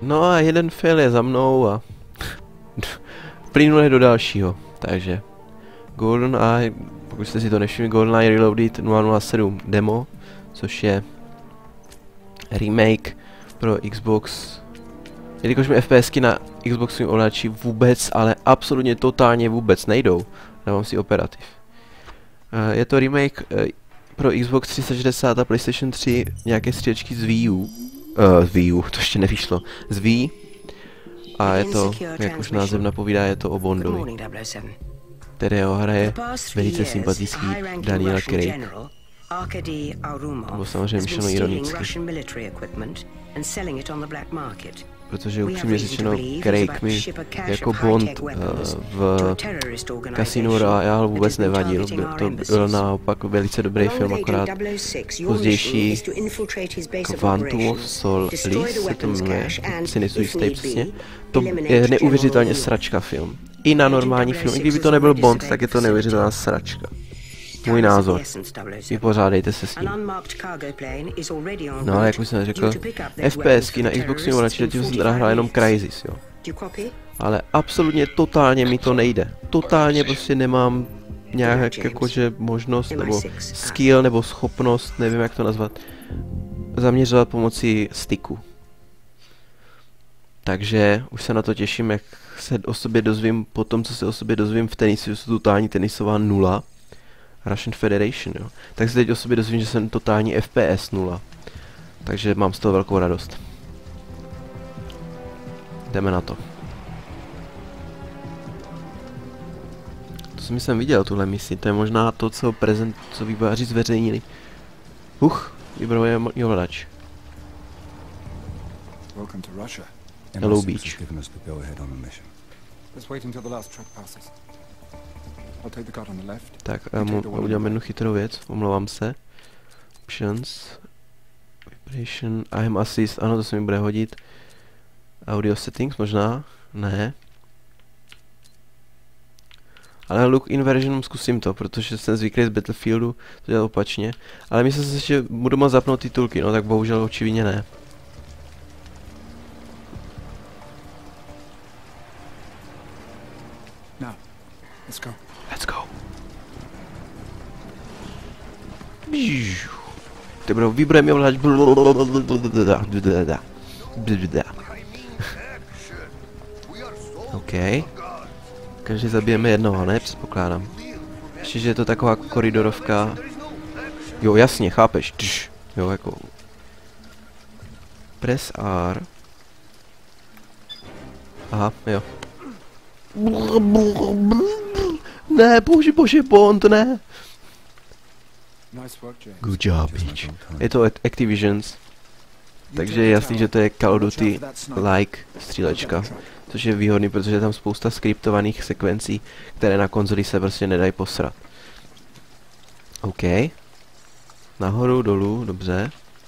No a jeden fail je za mnou a plynule do dalšího, takže GoldenEye, pokud jste si to nevšimli, GoldenEye Reloaded 007 demo, což je remake pro Xbox. Jelikož mi FPSky na Xboxovém ovladači vůbec, ale absolutně totálně vůbec nejdou, dávám si operativ. Je to remake pro Xbox 360 a PlayStation 3 nějaké střílečky z Wii U. Z Wii U, to ještě nevyšlo. Z Wii. A je to, jak už název napovídá, je to o Bondovi, kterého hraje velice sympatický Daniel Craig. Bylo samozřejmě myšleno ironicky. Protože upřímně řečeno, Craig mi jako Bond v Casino Royale vůbec nevadil. To byl naopak velice dobrý film, akorát pozdější Quantum of Solace se to jmenuje, si nejsou jistý přesně. To je neuvěřitelně sračka film. I na normální film, i kdyby to nebyl Bond, tak je to neuvěřitelná sračka. Můj názor. Vypořádejte se s ním. No ale jak už jsem řekl, FPSky na Xboxu ovladači, tím jsem teda hrál jenom Crysis, jo. Ale absolutně totálně mi to nejde. Totálně prostě nemám nějak jakože možnost, nebo skill, nebo schopnost, nevím jak to nazvat, zaměřovat pomocí sticku. Takže už se na to těším, jak se o sobě dozvím, po tom, co se o sobě dozvím v tenisu, že jsou totální tenisová nula. Russian Federation, jo. Tak se teď o sobě dozvím, že jsem totální FPS 0. Takže mám z toho velkou radost. Jdeme na to. To jsem viděl, tuhle misi. To je možná to, co vývojáři zveřejnili. Vybrovuje ovladač. Hello Beach. Tak, udělám jednu chytrou věc, omlouvám se. Options. Vibration, IM assist, ano, to se mi bude hodit. Audio settings možná? Ne. Ale look inversion zkusím to, protože jsem zvyklý z Battlefieldu to dělat opačně. Ale myslím si, že budu moct zapnout titulky, no tak bohužel očividně ne. Let's go. Ty bro, vybroj mi ovladač. OK. Každý zabijeme jednoho, ne? Předpokládám. Ještě, že je to taková koridorovka. Jo, jasně, chápeš. Jo, jako... Press R. Aha, jo. Ne, bože, Bond, ne. Good job, bitch. Je to Activisions. Takže je jasný, že to je Call of Duty like střílečka. Což je výhodný, protože je tam spousta skriptovaných sekvencí, které na konzoli se prostě nedají posrat. OK. Nahoru, dolů, dobře.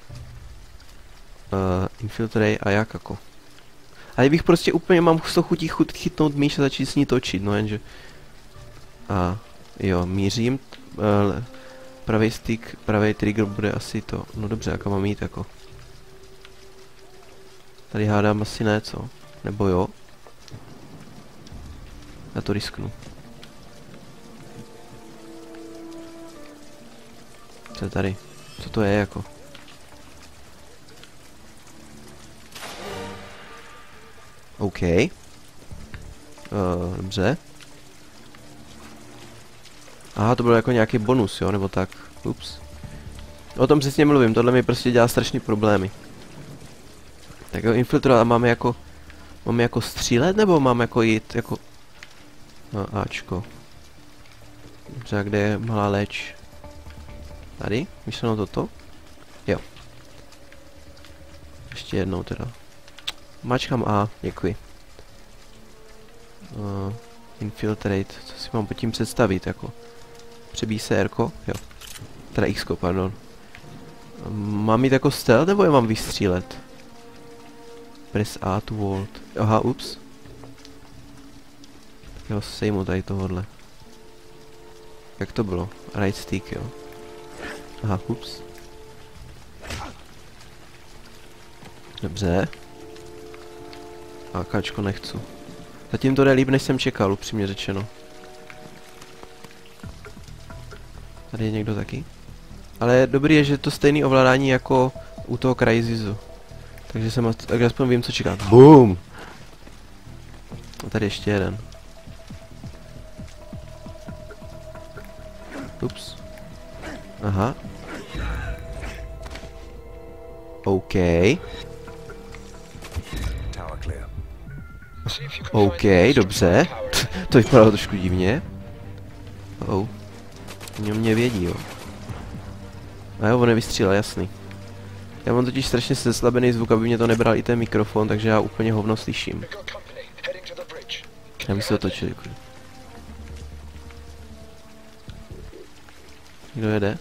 Infiltrate a jak jako. A kdybych prostě úplně mám to chutí chytnout myš a začít s ní točit, no jenže... A jo, mířím. Pravý stick, pravý trigger bude asi to. No dobře, jak mám jít jako. Tady hádám asi ne, co? Nebo jo? Já to risknu. Co je tady? Co to je jako? OK. Dobře. Aha, to bylo jako nějaký bonus, jo, nebo tak. Ups. O tom přesně mluvím, tohle mi prostě dělá strašný problémy. Tak jo, infiltrovat a máme jako střílet, nebo mám jako jít jako... No, Ačko. Dobře, a kde je malá leč? Tady? Myšleno toto? Jo. Ještě jednou teda. Mačkám A, děkuji. Infiltrate, co si mám pod tím představit, jako? Přebíj se R-ko? Jo. Teda X-ko, pardon. Mám jít jako stealth, nebo je mám vystřílet? Press A to vault. Aha, ups. Tak jo, sejmu tady tohodle. Jak to bylo? Right stick, jo. Aha, ups. Dobře. AKčko nechci. Zatím to jde líp, než jsem čekal, upřímně řečeno. Tady je někdo taky. Ale dobrý je, že to stejný ovládání jako u toho Crysisu. Takže aspoň vím, co čekat. BOOM! A tady ještě jeden. Ups. Aha. OK. OK, dobře. To vypadalo trošku divně. Oh. Oni mě vědí, jo. A jo, on nevystřílel, jasný. Já mám totiž strašně zeslabený zvuk, aby mě to nebral i ten mikrofon, takže já úplně hovno slyším. Já bych se otočil, děkuji. Kdo jede?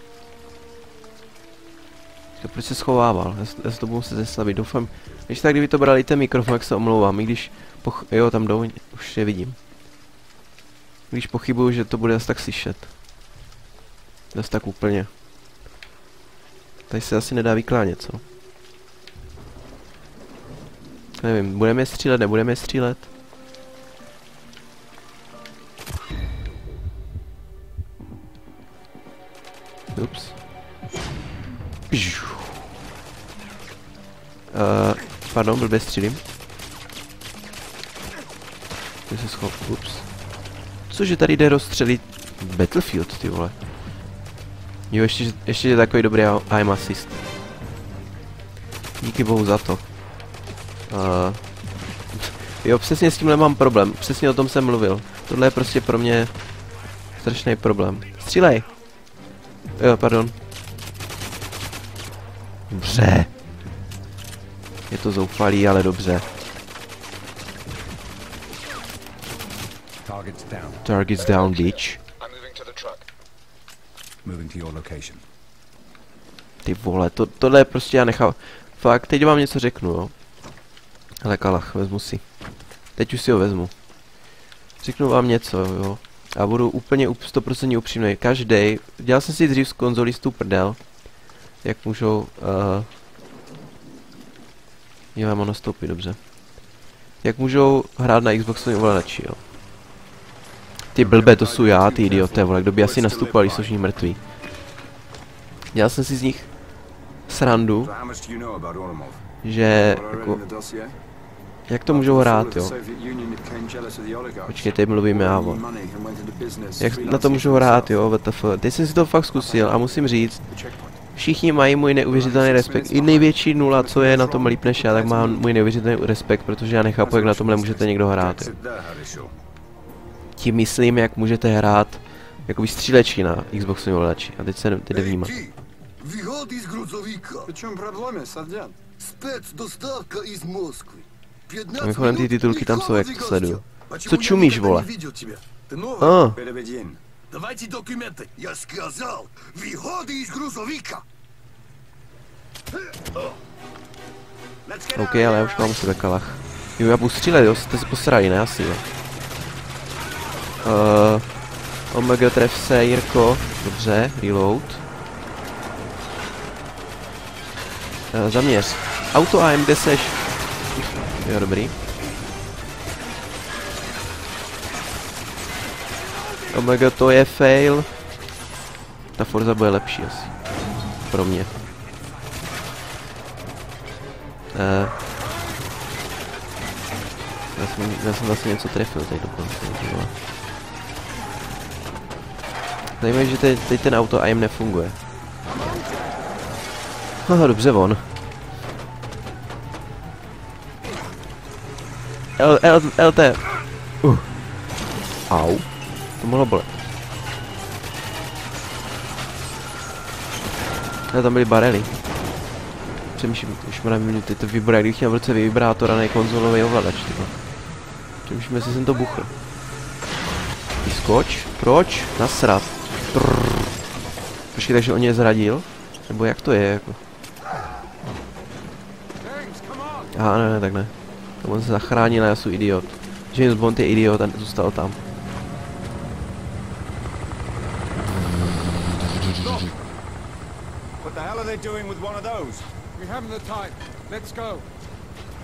Proč se schovával? Já se to budu muset zeslabit, doufám. Když tak, kdyby to brali ten mikrofon, jak se omlouvám, i když jo, tam jdou, už je vidím. Když pochybuju, že to bude zase tak slyšet. Zase tak úplně. Tady se asi nedá vyklánět, co? Nevím, budeme je střílet, nebudeme je střílet? Ups. Pardon, blbě střílím. Tady se schop, ups. Cože tady jde rozstřelit Battlefield, ty vole. Jo, ještě je takový dobrý aim assist. Díky bohu za to. Jo, přesně s tímhle mám problém. Přesně o tom jsem mluvil. Tohle je prostě pro mě strašný problém. Střílej! Jo, pardon. Dobře. Je to zoufalý, ale dobře. Target's down, bitch. Ty vole, tohle je prostě já nechal. Fakt, teď vám něco řeknu, jo. Hele, kalach, vezmu si. Teď už si ho vezmu. Řeknu vám něco, jo. A budu úplně 100% upřímný. Každý. Dělal jsem si dřív z konzolistů prdel. Jak můžou... Jo, já mám nastoupit, dobře. Jak můžou hrát na Xboxovém ovladači, jo. Ty blbé, to jsou já, ty idioté, vole. Kdo by asi nastupoval, když jsou všichni mrtví. Dělal jsem si z nich srandu, že jako... Jak to můžou hrát, jo? Počkej, teď mluvím já, vole. Jak na to můžou hrát, jo, WTF. Teď jsem si to fakt zkusil a musím říct, všichni mají můj neuvěřitelný respekt. I největší nula, co je na tom líp než já, tak mám můj neuvěřitelný respekt, protože já nechápu, jak na tomhle můžete někdo hrát, jo. Tím myslím, jak můžete hrát jakoby střílečky na Xboxovém ovladači. A teď se jde vnímat. A mimochodem ty titulky tam jsou, jak to sleduju. Co čumíš, vole? OK, ale já už mám u sebe kalach. Jo, já budu střílet, jo, jste se posrali, ne asi, jo. Omega, tref se, Jirko. Dobře, reload. Zaměř. Auto AM, kde seš? Jo, dobrý. Omega, to je fail. Ta Forza bude lepší asi. Pro mě. Já jsem vlastně něco trefil tady dokonce. Zajímavé, že teď ten auto aim nefunguje. Aha, dobře von. LT. Au. To mohlo bolet. Ale tam byly barely. Přemýšlím, už mám minuty, to vybrat, když měl v ruce vibrátor a ne konzolový ovladač, tyba. Přemýšlím, jestli jsem to buchl. Vyskoč? Proč? Nasrat. Počkej, takže on je zradil? Nebo jak to je, jako? Aha, ne, tak ne. To on se zachránil a já jsem idiot. James Bond je idiot a zůstal tam.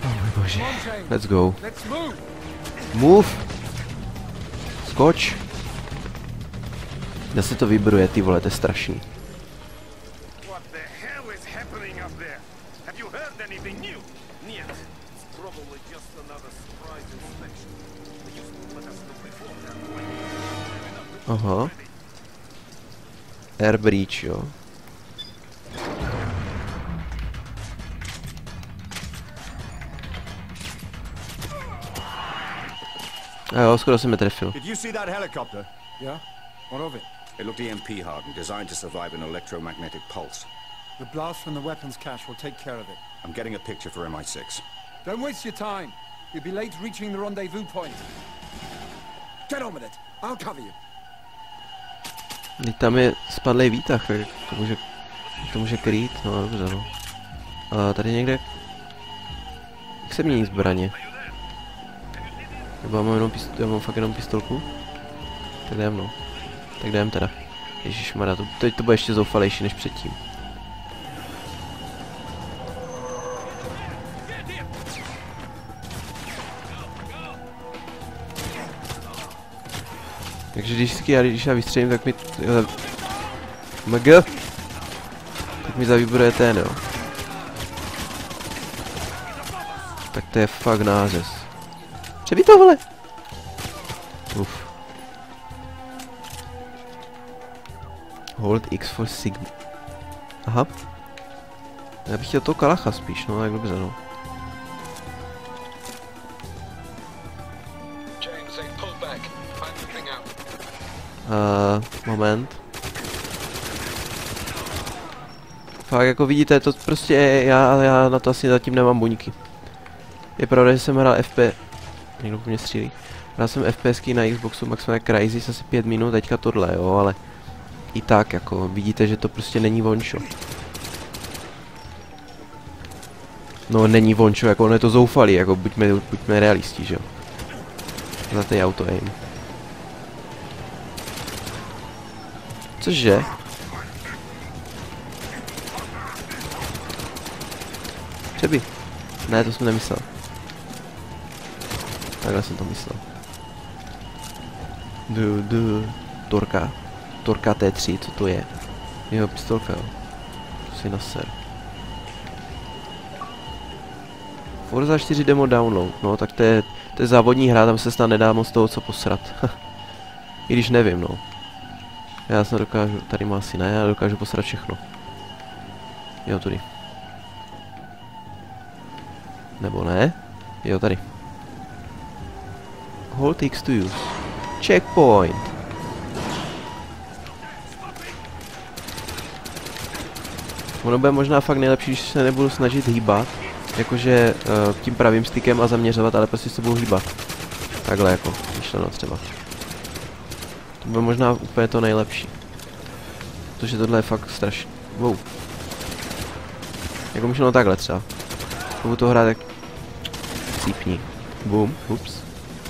Oh můj bože. Let's go. Move! Skoč! Kde se to vybruje, ty vole, to je strašný. Aha. Air breach, jo. A jo, skoro jsem je trefil. Did you see that helicopter? Yeah? What of it? It looked EMP hardened, designed to survive an electromagnetic pulse. The blast from the weapons cache will take care of it. I'm getting a picture for MI6. Don't waste your time. You'll be late reaching the rendezvous point. Get on with it. I'll cover you. Teď tam je spadlej výtah, tak to může krýt, no dobře no. A tady někde... Jak se mění zbraně? Nebo já mám jenom já mám fakt jenom pistolku? Tak jdem no. Tak jdem teda. Ježišmarja, teď to bude ještě zoufalejší než předtím. Takže když já vystřelím, tak mi... MG! Tak mi zavíbruje ten, jo. Tak to je fakt nářez. Přebij to, vole! Uf. Hold X for Sigma. Aha. Já bych chtěl toho kalacha spíš, no tak dobře, no. Moment. Fakt jako vidíte, to prostě já na to asi zatím nemám buňky. Je pravda, že jsem hrál FP... Někdo po mě střílí. Hrál jsem FPSky na Xboxu maximálně Crysis asi 5 minut, teďka tohle, jo, ale... I tak, jako, vidíte, že to prostě není vončo. No, není vončo, jako, ono je to zoufalý, jako, buďme realisti, že jo. Za tej auto aim. Cože? Přebi. Ne, to jsem nemyslel. Takhle jsem to myslel. Torka T3, co to je? Jeho pistolka, jo. To si naser. Forza 4 demo download, no tak to je závodní hra, tam se snad nedá moc toho co posrat. I když nevím, no. Já snad dokážu, tady má asi ne, já dokážu posrat všechno. Jo, tady. Nebo ne? Jo, tady. Hold X to use. Checkpoint. Ono bude možná fakt nejlepší, když se nebudu snažit hýbat. Jakože tím pravým stykem a zaměřovat, ale prostě se budu hýbat. Takhle jako, myšleno třeba. To bude možná úplně to nejlepší. Protože tohle je fakt strašný. Wow. Jako myšleno takhle třeba. Budu to hrát jak... Cípní. Boom, ups.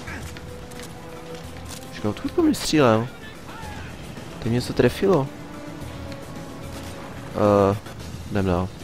Počkej, odkud po mě střílel? Teď mě něco trefilo. Jdem dál.